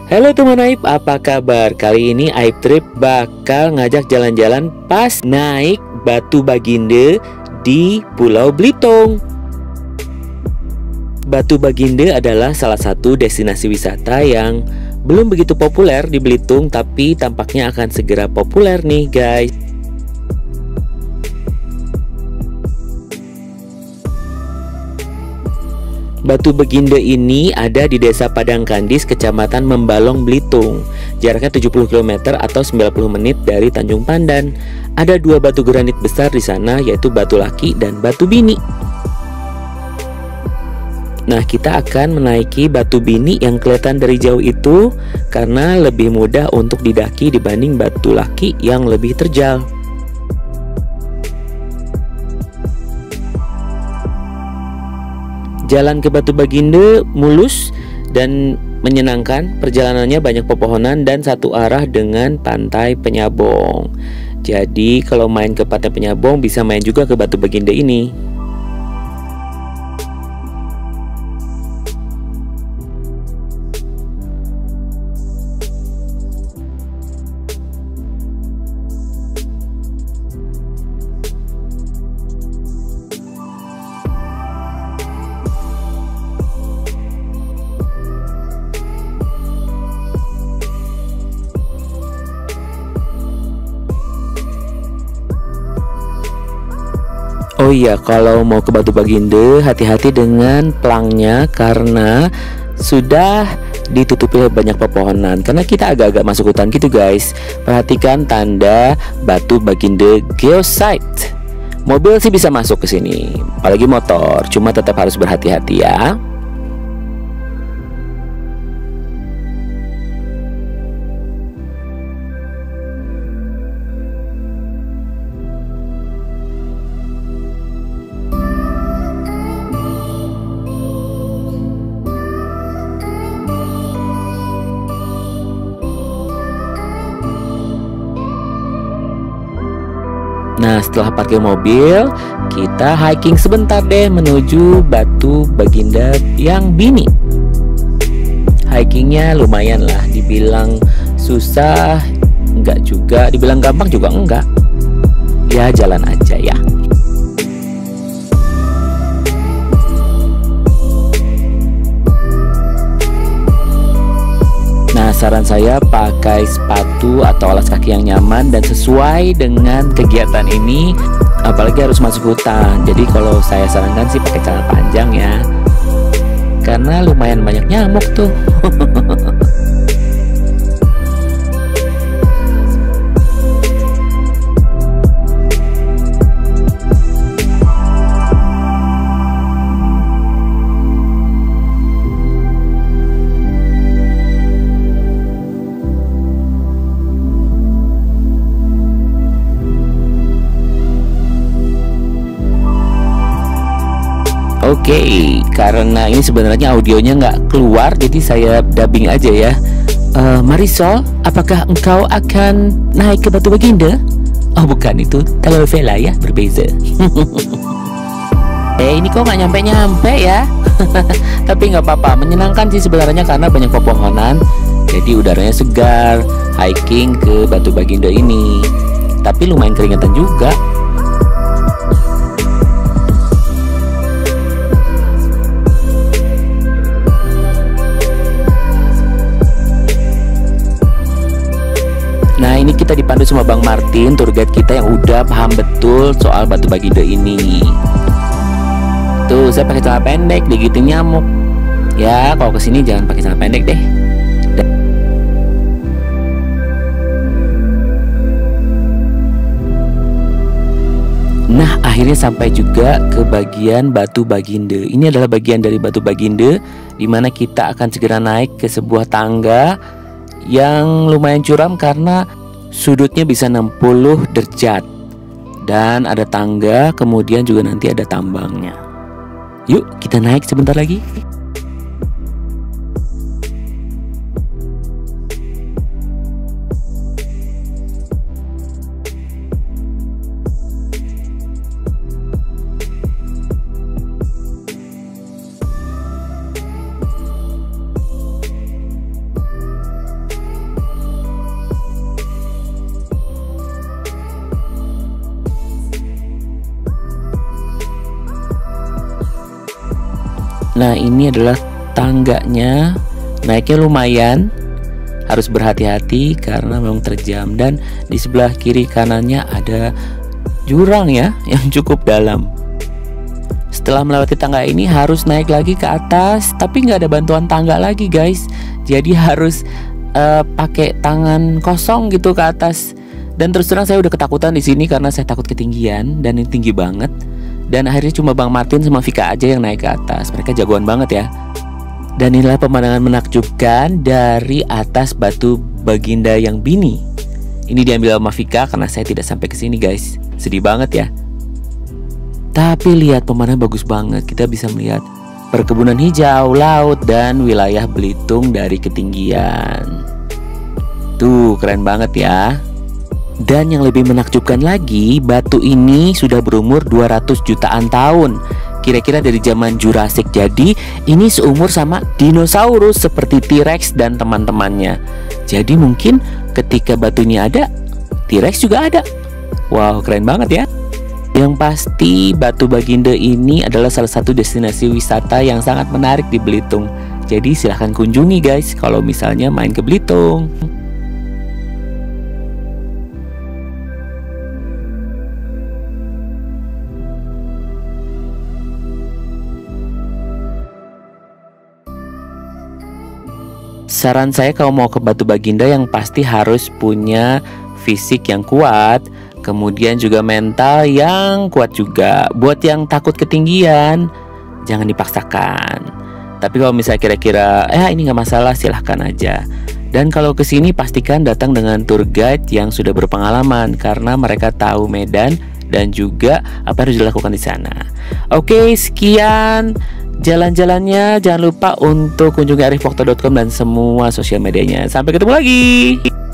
Halo teman Aib, apa kabar? Kali ini Aib Trip bakal ngajak jalan-jalan pas naik Batu Baginda di Pulau Belitung. Batu Baginda adalah salah satu destinasi wisata yang belum begitu populer di Belitung, tapi tampaknya akan segera populer nih guys. Batu Baginda ini ada di Desa Padangkandis, Kecamatan Membalong, Belitung. Jaraknya 70 km atau 90 menit dari Tanjung Pandan. Ada dua batu granit besar di sana, yaitu Batu Laki dan Batu Bini. Nah, kita akan menaiki Batu Bini yang kelihatan dari jauh itu karena lebih mudah untuk didaki dibanding Batu Laki yang lebih terjal. Jalan ke Batu Baginda mulus dan menyenangkan. Perjalanannya banyak pepohonan dan satu arah dengan Pantai Penyabong. Jadi kalau main ke Pantai Penyabong bisa main juga ke Batu Baginda ini. Oh iya, kalau mau ke Batu Baginda hati-hati dengan pelangnya karena sudah ditutupi banyak pepohonan. Karena kita agak-agak masuk hutan gitu guys. Perhatikan tanda Batu Baginda Geosite. Mobil sih bisa masuk ke sini, apalagi motor. Cuma tetap harus berhati-hati ya. Nah, setelah parkir mobil, kita hiking sebentar deh menuju Batu Baginda yang Bini. Hikingnya lumayan lah, dibilang susah enggak juga, dibilang gampang juga enggak. Ya jalan aja ya. Nah, saran saya pakai sepatu atau alas kaki yang nyaman dan sesuai dengan kegiatan ini, apalagi harus masuk hutan. Jadi kalau saya sarankan sih pakai celana panjang ya, karena lumayan banyak nyamuk tuh. Oke, karena ini sebenarnya audionya nggak keluar, jadi saya dubbing aja ya. Marisol, apakah engkau akan naik ke Batu Baginda? Oh bukan, itu telenovela ya, berbeza. Ini kok nggak nyampe-nyampe ya? Tapi nggak apa-apa, menyenangkan sih sebenarnya karena banyak pepohonan. Jadi udaranya segar, hiking ke Batu Baginda ini. Tapi lumayan keringetan juga. Nah, ini kita dipandu sama Bang Martin, tour guide kita yang udah paham betul soal Batu Baginda ini. Tuh, saya pakai celana pendek, digigitin nyamuk. Ya, kalau kesini jangan pakai celana pendek deh. Nah, akhirnya sampai juga ke bagian Batu Baginda. Ini adalah bagian dari Batu Baginda, di mana kita akan segera naik ke sebuah tangga yang lumayan curam karena sudutnya bisa 60 derajat. Dan ada tangga, kemudian juga nanti ada tambangnya. Yuk, kita naik sebentar lagi. Nah, ini adalah tangganya. Naiknya lumayan, harus berhati-hati karena memang terjam. Dan di sebelah kiri kanannya ada jurang ya, yang cukup dalam. Setelah melewati tangga ini harus naik lagi ke atas, tapi nggak ada bantuan tangga lagi guys. Jadi harus pakai tangan kosong gitu ke atas. Dan terus terang saya udah ketakutan di sini karena saya takut ketinggian dan ini tinggi banget. Dan akhirnya cuma Bang Martin sama Vika aja yang naik ke atas. Mereka jagoan banget ya. Dan inilah pemandangan menakjubkan dari atas batu baginda yang bini. Ini diambil sama Vika karena saya tidak sampai ke sini guys. Sedih banget ya. Tapi lihat pemandangan bagus banget. Kita bisa melihat perkebunan hijau, laut, dan wilayah Belitung dari ketinggian. Tuh keren banget ya. Dan yang lebih menakjubkan lagi, batu ini sudah berumur 200 jutaan tahun. Kira-kira dari zaman Jurassic. Jadi ini seumur sama dinosaurus seperti T-Rex dan teman-temannya. Jadi mungkin ketika batunya ada, T-Rex juga ada. Wow, keren banget ya. Yang pasti Batu Baginda ini adalah salah satu destinasi wisata yang sangat menarik di Belitung. Jadi silahkan kunjungi guys kalau misalnya main ke Belitung. Saran saya kalau mau ke Batu Baginda yang pasti harus punya fisik yang kuat, kemudian juga mental yang kuat juga. Buat yang takut ketinggian, jangan dipaksakan. Tapi kalau misalnya kira-kira ini nggak masalah, silahkan aja. Dan kalau kesini pastikan datang dengan tour guide yang sudah berpengalaman karena mereka tahu medan dan juga apa yang harus dilakukan di sana. Oke, sekian jalan-jalannya. Jangan lupa untuk kunjungi arifokto.com dan semua sosial medianya. Sampai ketemu lagi.